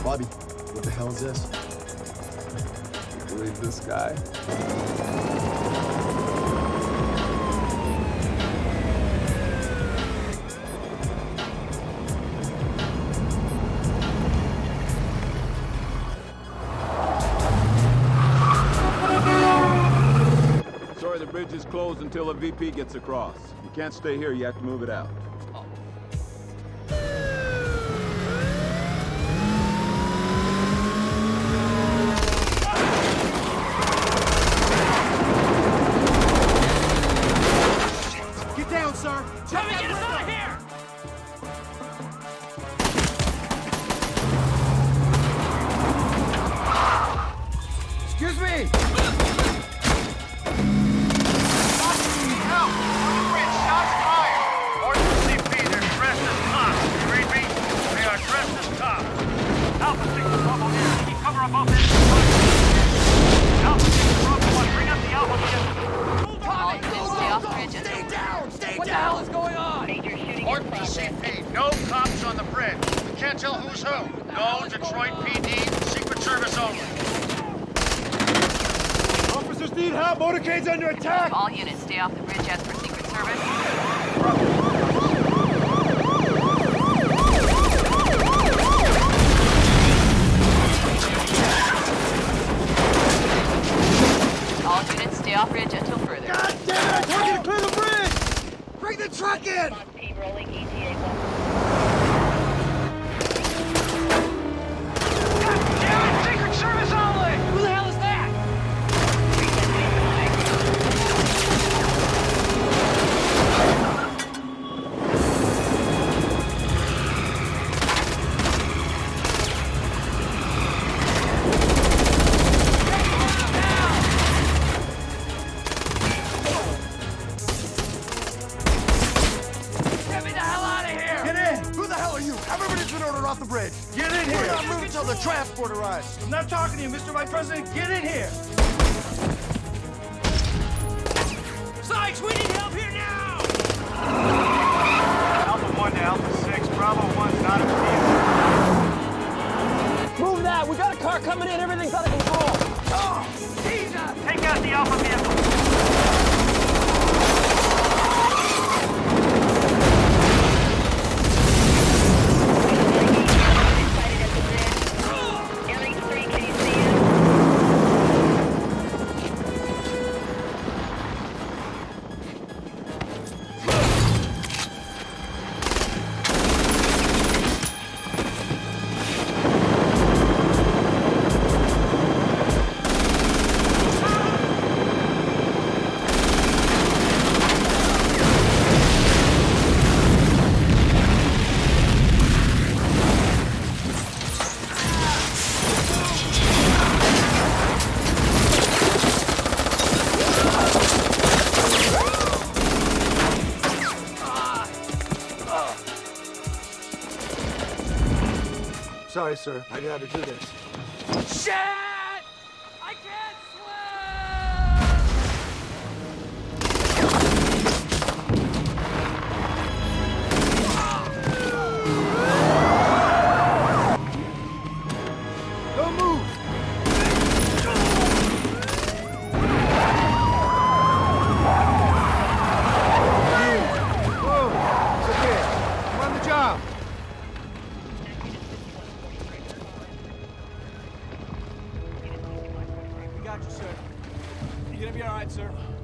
Bobby, what the hell is this? You believe this guy? Sorry, the bridge is closed until the VP gets across. You can't stay here, you have to move it out. Sir, tell me get us out of here! excuse me! Help! On the bridge, shots fired! Orders to CP, they're dressed as cops. You read me? They are dressed as cops. Alpha 6 is Bravo here. Keep cover on both ends of the front. Alpha 6 is Bravo 1. Bring up the Alpha vehicle. All units stay off the bridge. Stay down! Stay What the down! hell is going on? Major shooting Order in to progress. CP. No cops on the bridge. We can't tell who's who. No Detroit PD. Secret Service only. Officers need help! Motorcade's under attack! All units stay off the bridge as per Secret Service. All units stay off bridge until further. God damn it! I told you to clear the bridge! Bring the truck in! Team rolling ETA 1. Damn it! Secret Service only! Who the hell is that? Get me the hell out of here! Get in! Who the hell are you? Everybody's been ordered off the bridge! Get in here! We're not moving until the transport arrives! I'm not talking to you, Mr. Vice President! Get in here! Sykes, we need help here now! Alpha 1 to Alpha 6. Bravo 1's not in the vehicle. Move that! We got a car coming in, everything's out of control! Oh, Jesus! Take out the Alpha vehicle. Sighted at the bridge. Airings 3, can you see him? Sorry, sir. I gotta do this. Shit! I can't Don't move! Whoa! It's okay. I'm on the job. We got you, sir. You're gonna be all right, sir.